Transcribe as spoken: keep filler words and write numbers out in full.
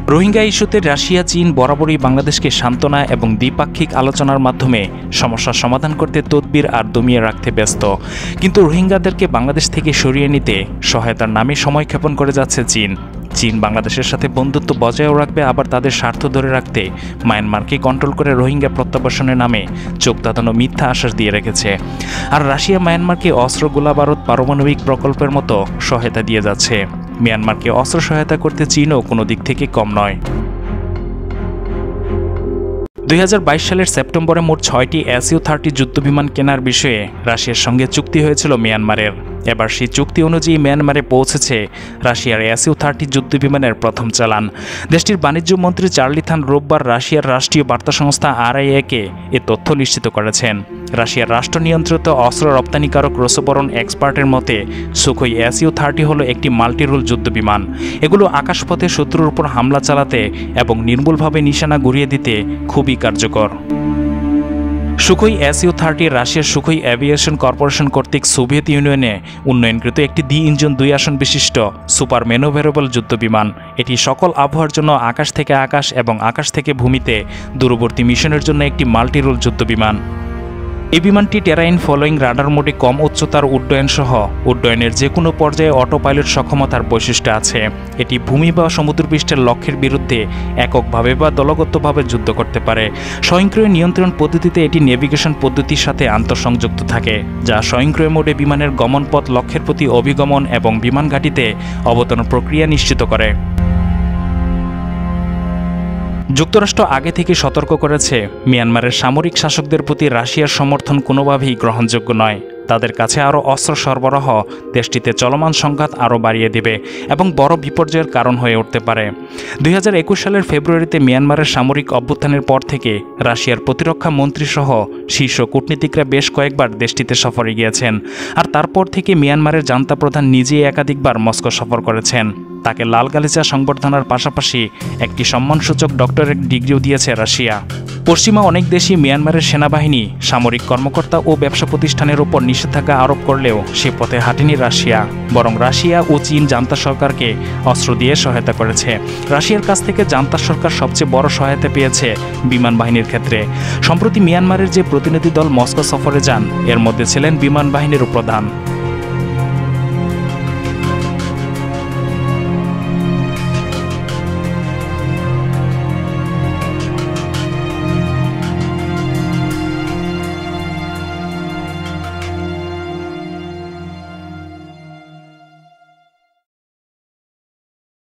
রোহিঙ্গা ইস্যুতে রাশিয়া চীন বরাবরই বাংলাদেশকে সান্ত্বনা এবং দ্বিপাক্ষিক আলোচনার মাধ্যমে সমস্যার সমাধান করতে তদবির আর দমিয়ে রাখতে ব্যস্ত। কিন্তু রোহিঙ্গাদেরকে বাংলাদেশ থেকে সরিয়ে নিতে সহায়তার নামে সময় ক্ষেপণ করে যাচ্ছে চীন। চীন বাংলাদেশের সাথে বন্ধুত্ব বজায়ও রাখবে, আবার তাদের স্বার্থ ধরে রাখতে মায়ানমারকে কন্ট্রোল করে রোহিঙ্গা প্রত্যাবাসনের নামে চোখ ধাঁধানো মিথ্যা আশ্বাস দিয়ে রেখেছে। আর রাশিয়া মায়ানমারকে অস্ত্র গোলাবারুদ পারমাণবিক প্রকল্পের মতো সহায়তা দিয়ে যাচ্ছে। মিয়ানমারকে অস্ত্র সহায়তা করতে চীনও কোনো দিক থেকে কম নয়। দুই হাজার বাইশ সালের সেপ্টেম্বরে মোট ছয়টি এস ইউ থার্টি যুদ্ধবিমান কেনার বিষয়ে রাশিয়ার সঙ্গে চুক্তি হয়েছিল মিয়ানমারের। এবার সেই চুক্তি অনুযায়ী মিয়ানমারে পৌঁছেছে রাশিয়ার এস ইউ থার্টি যুদ্ধবিমানের প্রথম চালান। দেশটির বাণিজ্য মন্ত্রী চার্লি থান রোববার রাশিয়ার রাষ্ট্রীয় বার্তা সংস্থা আর আই এ কে এ তথ্য নিশ্চিত করেছেন। রাশিয়ার রাষ্ট্র নিয়ন্ত্রিত অস্ত্র রপ্তানিকারক রসবরণ এক্সপার্টের মতে সুখোই এস ইউ থার্টি হলো একটি মাল্টিরোল যুদ্ধবিমান। এগুলো আকাশপথে শত্রুর উপর হামলা চালাতে এবং নির্মূলভাবে নিশানা ঘুরিয়ে দিতে খুবই কার্যকর। সুখোই এস ইউ থার্টি রাশিয়ার সুখোই এভিয়েশন কর্পোরেশন কর্তৃক সোভিয়েত ইউনিয়নে উন্নয়নকৃত একটি দ্বি ইঞ্জিন দুই আসন বিশিষ্ট সুপার ম্যানোভেরেবল যুদ্ধবিমান। এটি সকল আবহাওয়ার জন্য আকাশ থেকে আকাশ এবং আকাশ থেকে ভূমিতে দূরবর্তী মিশনের জন্য একটি মাল্টিরোল যুদ্ধবিমান। এই বিমানটি টেরাইন ফলোয়িং রাডার মোডে কম উচ্চতার উড্ডয়ন সহ উড্ডয়নের যে কোনো পর্যায়ে অটো পাইলট সক্ষমতার বৈশিষ্ট্য আছে। এটি ভূমি বা সমুদ্রপৃষ্ঠের লক্ষ্যের বিরুদ্ধে এককভাবে বা দলগতভাবে যুদ্ধ করতে পারে। স্বয়ংক্রিয় নিয়ন্ত্রণ পদ্ধতিতে এটি নেভিগেশন পদ্ধতির সাথে আন্তঃসংযুক্ত থাকে, যা স্বয়ংক্রিয় মোডে বিমানের গমনপথ লক্ষ্যের প্রতি অভিগমন এবং বিমান ঘাঁটিতে অবতরণ প্রক্রিয়া নিশ্চিত করে। যুক্তরাষ্ট্র আগে থেকে সতর্ক করেছে, মিয়ানমারের সামরিক শাসকদের প্রতি রাশিয়ার সমর্থন কোনোভাবেই গ্রহণযোগ্য নয়। তাদের কাছে আরও অস্ত্র সরবরাহ দেশটিতে চলমান সংঘাত আরও বাড়িয়ে দেবে এবং বড় বিপর্যয়ের কারণ হয়ে উঠতে পারে। দুই হাজার একুশ সালের ফেব্রুয়ারিতে মিয়ানমারের সামরিক অভ্যুত্থানের পর থেকে রাশিয়ার প্রতিরক্ষা মন্ত্রীসহ শীর্ষ কূটনীতিকরা বেশ কয়েকবার দেশটিতে সফরে গিয়েছেন। আর তারপর থেকে মিয়ানমারের জান্তা প্রধান নিজেই একাধিকবার মস্কো সফর করেছেন। তাকে লাল গালিচা সংবর্ধনার পাশাপাশি একটি সম্মানসূচক ডক্টরেট ডিগ্রিও দিয়েছে রাশিয়া। পশ্চিমা অনেক দেশই মিয়ানমারের সেনাবাহিনী, সামরিক কর্মকর্তা ও ব্যবসা প্রতিষ্ঠানের উপর নিষেধাজ্ঞা আরোপ করলেও সে পথে হাঁটেনি রাশিয়া, বরং রাশিয়া ও চীন জান্তা সরকারকে অস্ত্র দিয়ে সহায়তা করেছে। রাশিয়ার কাছ থেকে জান্তা সরকার সবচেয়ে বড় সহায়তা পেয়েছে বিমান বাহিনীর ক্ষেত্রে। সম্প্রতি মিয়ানমারের যে প্রতিনিধি দল মস্কো সফরে যান, এর মধ্যে ছিলেন বিমান বাহিনীর প্রধান।